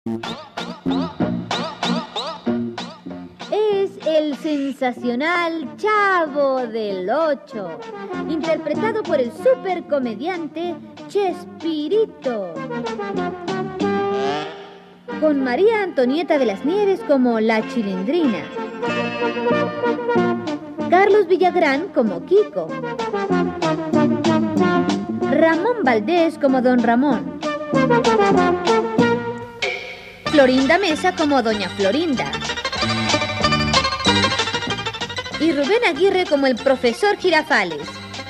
Es el sensacional Chavo del Ocho, interpretado por el supercomediante Chespirito, con María Antonieta de las Nieves como la Chilindrina, Carlos Villagrán como Kiko, Ramón Valdés como Don Ramón, Florinda Mesa como Doña Florinda y Rubén Aguirre como el profesor Girafales.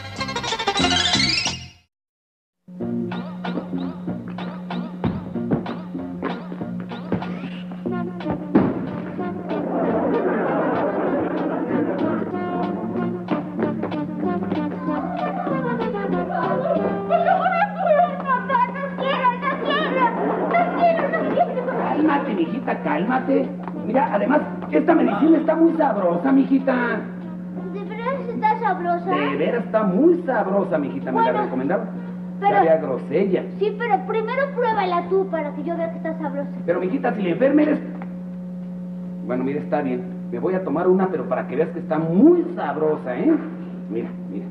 Cálmate, mijita, cálmate. Mira, además, esta medicina está muy sabrosa, mijita. ¿De veras está sabrosa? De veras está muy sabrosa, mijita. Me la recomendaron. Pero... Sabe a grosella. Sí, pero primero pruébala tú para que yo vea que está sabrosa. Pero, mijita, si le enferma eres... Bueno, mira, está bien. Me voy a tomar una, pero para que veas que está muy sabrosa, ¿eh? Mira, mira.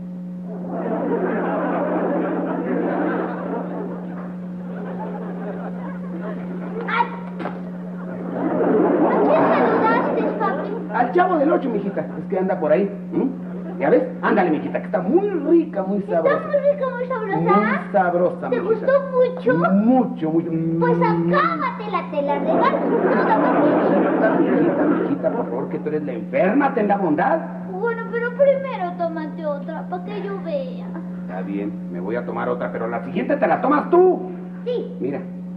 Al Chavo del Ocho, mijita. Es que anda por ahí. ¿Ya ves? Ándale, mijita, que está muy rica, muy sabrosa. ¿Está muy rica, muy sabrosa? Muy sabrosa, ¿Te mijita. gustó mucho? Mucho, mucho. Pues acábatela, te la regalo toda. Mijita, por favor, que tú eres la enferma, ten la bondad. Bueno, pero primero tómate otra, para que yo vea. Está bien, me voy a tomar otra, pero la siguiente te la tomas tú. Sí. Mira.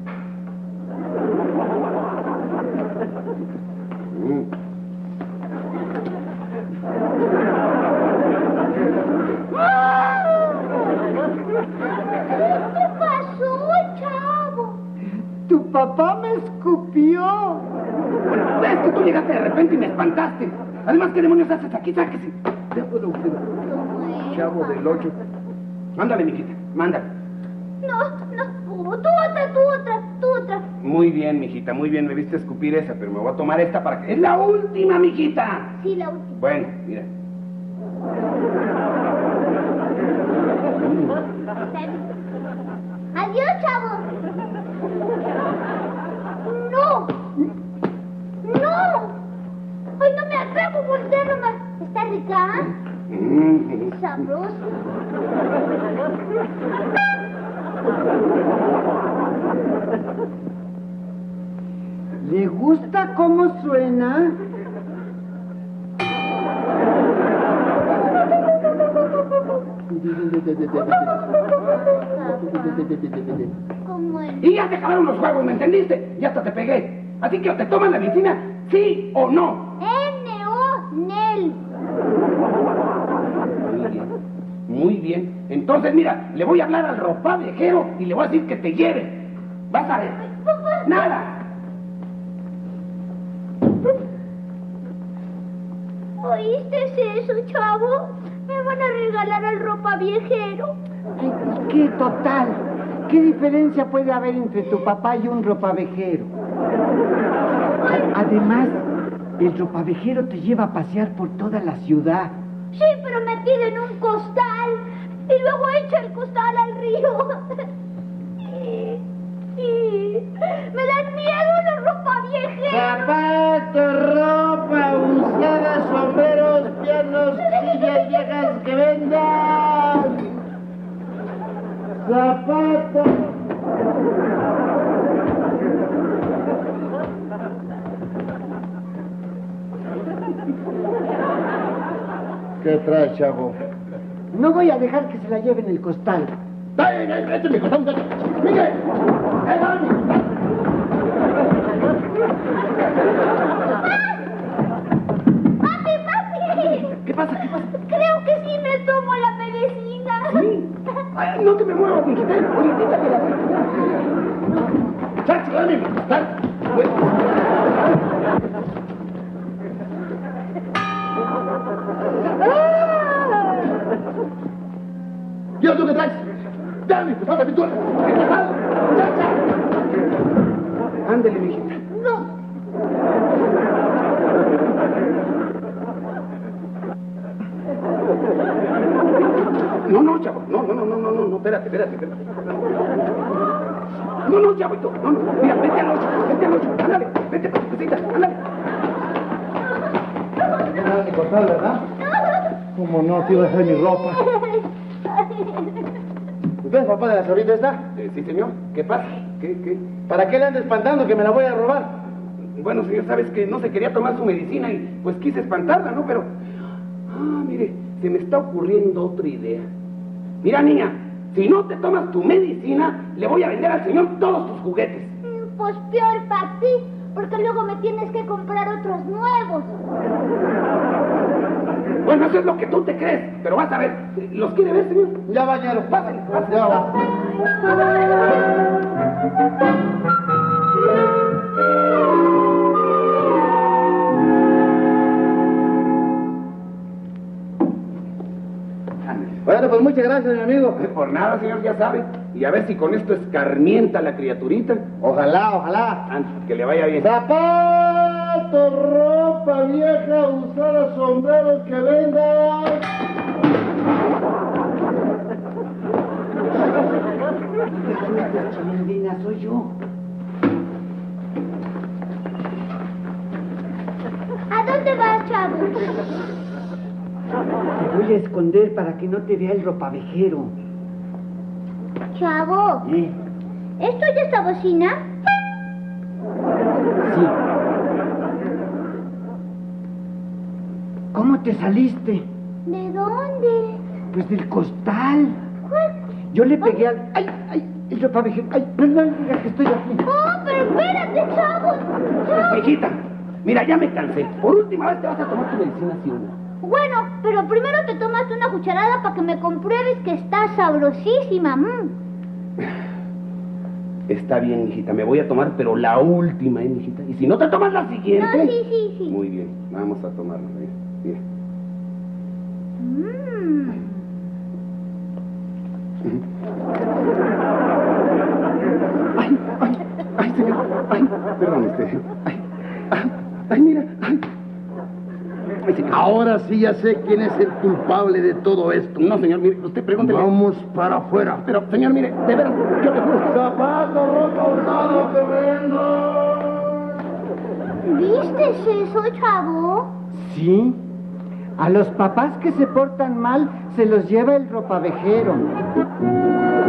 ¿Qué pasó, Chavo? Tu papá me escupió. Bueno, es que tú llegaste de repente y me espantaste. Además, ¿qué demonios haces aquí? Sáquese. Chavo del Ocho. Mándale, mijita, mándale. No, tú otra. Muy bien, mijita, muy bien. Me viste escupir esa, pero me voy a tomar esta para que... ¡Es la última, mijita! Sí, la última. Bueno, mira. Adiós, Chavo. ¡No! ¡Ay, no me atrevo a voltear nomás! ¿Está rica? Sabrosa. ¿Le gusta cómo suena? Como el... Y ya se acabaron los juegos, ¿me entendiste? Ya hasta te pegué. Así que o te toman la medicina, sí o no. N-O-N-E-L. Muy bien, muy bien. Entonces, mira, le voy a hablar al ropavejero y le voy a decir que te lleve. Vas a ver. Nada. ¿Oíste eso, Chavo? Me van a regalar al ropaviejero. Ay, ¿qué total? ¿Qué diferencia puede haber entre tu papá y un ropavejero? Además, el ropavejero te lleva a pasear por toda la ciudad. Sí, pero metido en un costal. Y luego echa el costal al río. Me dan miedo los ropaviejeros. Zapatos, ropa usada, sombreros, pianos, sillas viejas que vendan. Zapatos. ¿Qué traes, Chavo? No voy a dejar que se la lleven el costal. ¡Vete, mi costal! ¡Miguel! ¡Ahí va, mi costal! ¡Papi! ¿Qué pasa? Creo que sí me tomo la medicina. ¿Sí? Ay, no te me muevas, mijita. Ahorita que la... ¡Sachi, dame mi costal! ¿Y tú qué traes? ¡Dame mi costal, mi costal! Ándele, mijita. No. No, chavo. No, espérate. No, chavito. No. Mira, vete al 8. Ándale, vete, papucita, ándale. No ni cortar, ¿verdad? ¿Cómo no? Te iba a dejar mi ropa. ¿Usted es papá de la señorita esta? Sí, señor. ¿Qué pasa? ¿Qué? ¿Para qué le anda espantando que me la voy a robar? Bueno, señor, sabes que no se quería tomar su medicina y pues quise espantarla, ¿no? Pero... mire, se me está ocurriendo otra idea. Mira, niña, si no te tomas tu medicina, le voy a vender al señor todos tus juguetes. Pues peor para ti, porque luego me tienes que comprar otros nuevos. Bueno, eso es lo que tú te crees, pero vas a ver. ¿Los quiere ver, señor? Ya va, ya lo Pásale. Ya va. Bueno, pues muchas gracias, mi amigo. Por nada, señor, ya sabe. Y a ver si con esto escarmienta a la criaturita. Ojalá. Que le vaya bien. Zapatos, ropa vieja, usada, sombreros que vendan. Chimendina, soy yo. ¿A dónde vas, chavo? Te voy a esconder para que no te vea el ropavejero. Chavo, ¿esto ya está bocina? Sí. ¿Cómo te saliste? ¿De dónde? Pues del costal. ¿Cuál? Yo le pegué al... ¡Ay! El ropavejero. ¡Ay! No digas que estoy aquí. Oh, pero espérate, chavo. Mijita, mira, ya me cansé. Por última vez te vas a tomar tu medicina, sí o no. Bueno, pero primero te tomas una cucharada para que me compruebes que está sabrosísima. Está bien, mijita, me voy a tomar, pero la última, mijita. Y si no te tomas la siguiente... No, sí. Muy bien, vamos a tomarla, mira. Ay, señor, perdón usted. Mira. Ay, señor. Ahora sí ya sé quién es el culpable de todo esto. No, señor, mire, usted pregúntele. Vamos para afuera. Pero, señor, mire, de veras, yo le juro. Zapatos, ropa usada que vendan. ¿Viste eso, chavo? Sí. A los papás que se portan mal se los lleva el ropavejero.